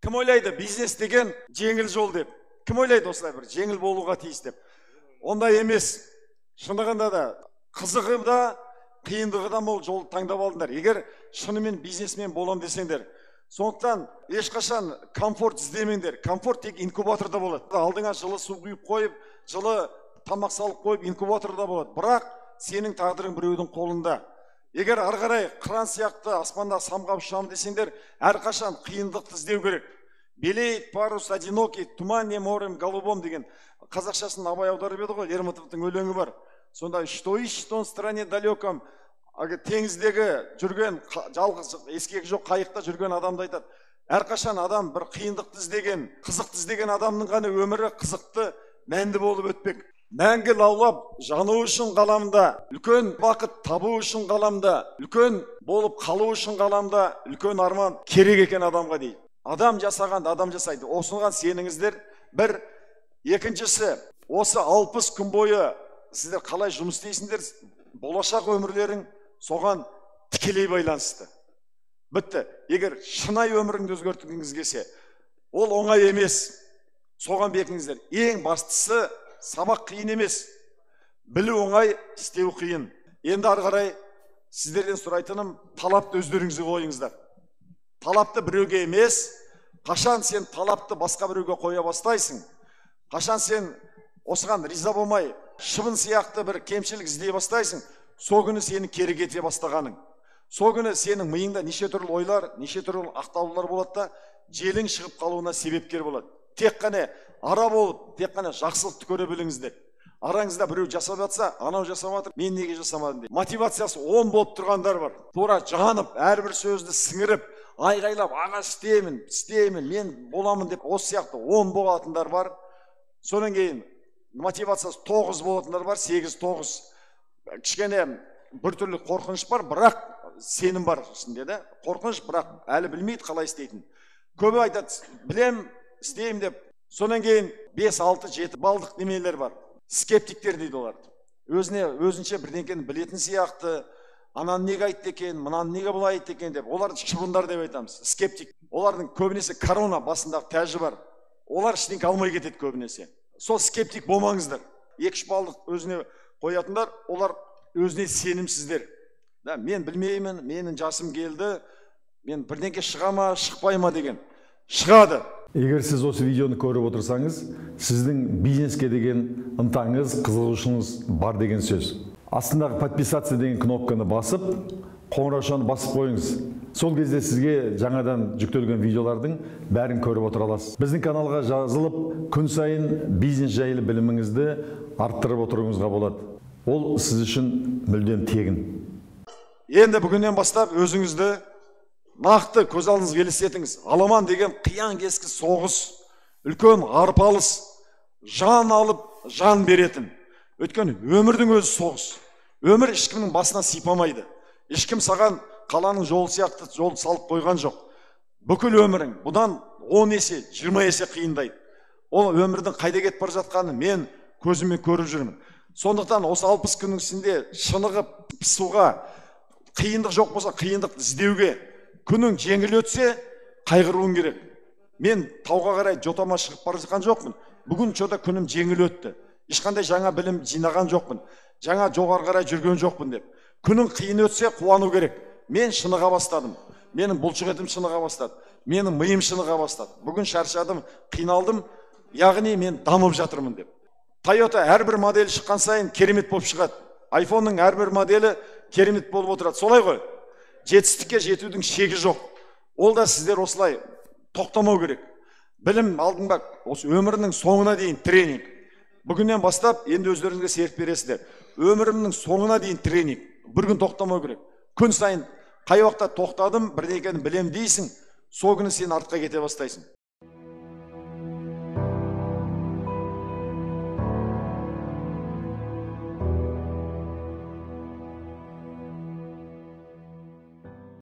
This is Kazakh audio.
Кім ойлайды бизнес деген жеңіл жол деп? Кім ойлайды осылай бір жеңіл болуға тиіс деп? Ондай емес. Шындығында да қызығы да, қиындығы да мол жол таңдап алдыңдар. Егер шынымен бизнесмен болам десеңдер, сондықтан ешқашан комфорт іздемеңдер. Комфорт тек инкубаторда болады. Алдыңа жылы су құйып қойып, жылы тамақ салып қойып инкубаторда болады. Бірақ сенің тағдырың біреудің қолында. Егер ары қарай қыран сияқты аспанда самғап ұшамын десеңдер, әрқашан қиындықты іздеу керек. Белеет парус одинокий, туманне морем голубом деген қазақшасын Абай аударып еді ғой, Лермонтовтың өлеңі бар. Сонда что ищет он в стране далеком, теңіздегі жүрген жалғыз ескегі жоқ қайықта жүрген адамды айтады. Әрқашан адам бір қиындықты іздеген, қызықты іздеген адамның ғана өмірі қызықты, мәнді болып өтпек. Мәңгі лаулап жану үшін ғаламда, үлкен бақыт табу үшін ғаламда, үлкен болып қалу үшін ғаламда, үлкен арман керек екен адамға дейді. Адам жасағанды адам жасайды. Осыған сеніңіздер. Бір, екіншісі, осы 60 күн бойы сіздер қалай жұмыс істейсіңдер, болашақ өмірлерің соған тікелей байланысты. Бітті. Егер шынай өміріңді өзгерткіңіз келсе, ол оңай емес. Соған бекіңіздер. Ең бастысы сабақ қиын емес. Білу оңай, істеу қиын. Енді ары қарай сіздерден сұрайтыным, талапты өздеріңізге қойыңыздар. Талапты біреуге емес, қашан сен талапты басқа біреуге қоя бастайсың, қашан сен осыған риза болмай, шыбын сияқты бір кемшілік іздей бастайсың, сол күні сені кері кете бастағаның. Сол күні сенің миыңда неше түрлі ойлар, неше түрлі ақтаулар болады да, желің шығып қалуына себепкер болады. Тек қана ара болып, тек қана жақсылықты көре біліңіздер. Араңызда біреу жасап жатса, анау жасап жатыр, мен неге жасамадым деп. Мотивациясы 10 болып тұрғандар бар. Тура жанып, әрбір сөзді сіңіріп, айғайлап, аға істеймін, мен боламын деп, осы сияқты 10 болатындар бар. Содан кейін мотивациясы 9 болатындар бар, 8-9. Кішкене бір түрлі қорқыныш бар, бірақ сенім бар ішінде де. Қорқыныш, бірақ әлі білмейді қалай істейтін. Көбі айтады, білем, істеймін деп. Содан кейін 5, 6, 7 балдық немелер бар. Скептиктер дейді олар. Өзінше бірдеңкені білетін сияқты, ананы неге айтты екен, мынаны неге бұлай айтты екен деп. Олар шыбындар деп айтамыз. Скептик. Олардың көбінесе корона басындағы тәжі бар. Олар ештеңке алмай кетеді көбінесе. Сол скептик болмаңыздар. 2-3 балдық өзіне қоятындар, олар өзіне сенімсіздер. Мен білмеймін, менің жасым келді, мен бірдеңке шыға ма, шықпай ма деген. Шығады. Егер сіз осы видеоны көріп отырсаңыз, сіздің бизнеске деген ынтаңыз, қызығушылығыңыз бар деген сөз. Астындағы подписаться деген кнопканы басып, қоңыраушаны басып қойыңыз. Сол кезде сізге жаңадан жүктелген видеолардың бәрін көріп отыра аласыз. Біздің каналға жазылып, күн сайын бизнес жайлы біліміңізді арттырып отыруыңызға болады. Ол сіз үшін мүлдем тегін. Енді бүгіннен бастап өзіңізді нақты көз алдыңызға елестетіңіз. Аламан деген қиян кескі соғыс, үлкен арпалыс, жан алып, жан беретін. Өйткені өмірдің өзі соғыс. Өмір ешкімнің басына сипамайды. Ешкім саған қаланың жолы сияқты жол салып қойған жоқ. Бүкіл өмірің бұдан 10 есе, 20 есе қиындайды. Ол өмірдің қайда кетіп бара жатқанын мен көзіммен көріп жүрмін. Сондықтан осы 60 күннің ішінде шынығып, пысуға, қиындық жоқ болса, қиындықты іздеуге, күнің жеңіл өтсе, қайғыруың керек. Мен тауға қарай жотама шығып бара жатқан жоқпын. Бүгін жота күнім жеңіл өтті. Ешқандай жаңа білім жинаған жоқпын. Жаңа жоғары қарай жүрген жоқпын деп. Күнің қиын өтсе, қуану керек. Мен шыныға бастадым. Менің бұлшық етім шыныға бастады. Менің миым шыныға бастады. Бүгін шаршадым, қиналдым, яғни мен дамып жатырмын деп. Toyota әрбір модель шыққан сайын керемет болып шығады. iPhone-ның әрбір моделі керемет болып отырады. Солай ғой? Жетістікке жетудің шегі жоқ. Ол да сіздер осылай тоқтамау керек. Білім алдың ба, осы өмірінің соңына дейін тренинг. Бүгіннен бастап енді өздеріңізге серт бересіздер. Өмірімнің соңына дейін тренинг. Бір күн тоқтамау керек. Күн сайын қай уақытта тоқтадым, бірдеңені білем дейсің, сол күні сен артқа кете бастайсың.